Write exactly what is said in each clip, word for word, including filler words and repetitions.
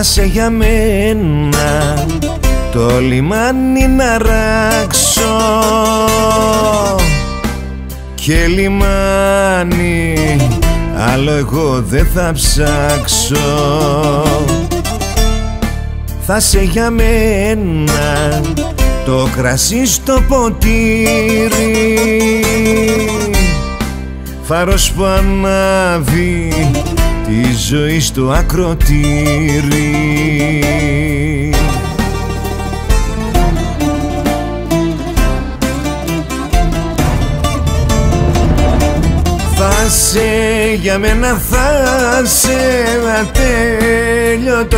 σε για μένα το λιμάνι να ράξω και λιμάνι άλλο εγώ δεν θα ψάξω. Θα σε για μένα το κρασί στο ποτήρι, φάρος που ανάβει τη ζωή στο ακροτήρι. Θα σε για μένα, θα σε ατέλειωτο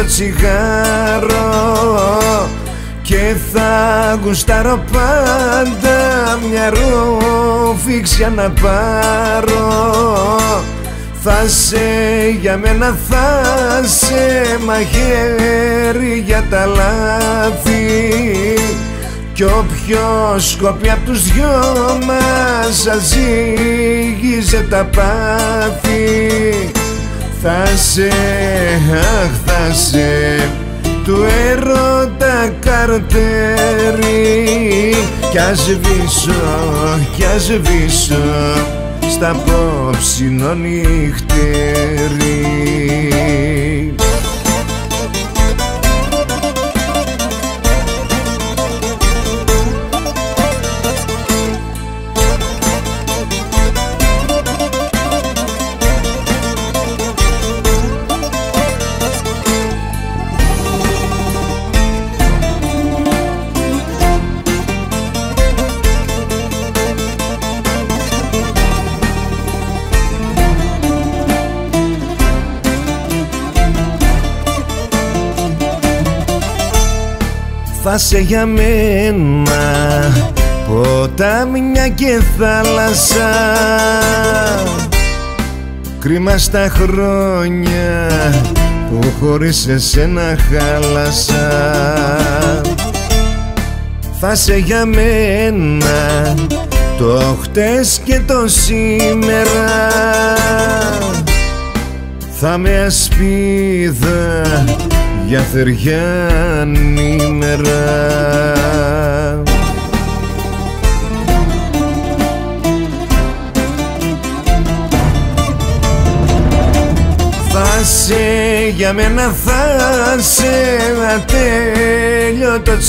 τσιγάρο και θα γουστάρω πάντα μια ρουφήξια να πάρω. Θα σε για μένα, θα σε μαχαίρι για τα λάθη κι όποιος κόπει απ' τους δυο μας σας ζύγιζε τα πάθη. Θα σε, αχ θα σε του έρωτα καρτέρι κι ας σβήσω, κι ας σβήσω στα απόψινο νυχτέρι. Θα σε για μένα ποτάμια και θάλασσα, κρίμα στα χρόνια που χωρίς εσένα χάλασα. Θα σε για μένα το χτες και το σήμερα, θα με ασπίδα για θεριάνη μέρα. Θα σε για μένα, θα σε ατέλειωτο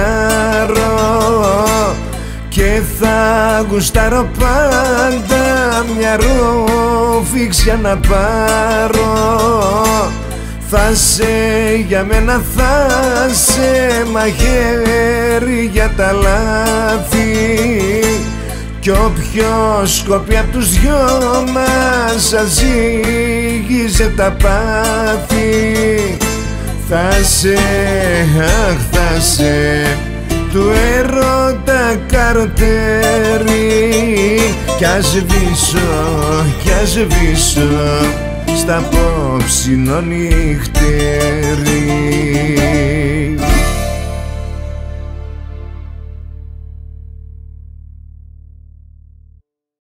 τσιγάρο και θα γουστάρω πάντα μια ρουφήξια να πάρω. Θα σε για μένα, θα σε μαχαίρι για τα λάθη κι όποιος κόπει απ' τους δυο μας σας ζύγιζε τα πάθη. Θα σε, αχ θα σε του έρωτα καρτέρι κι ας σβήσω, κι ας σβήσω στα απόψινο νυχτέρι.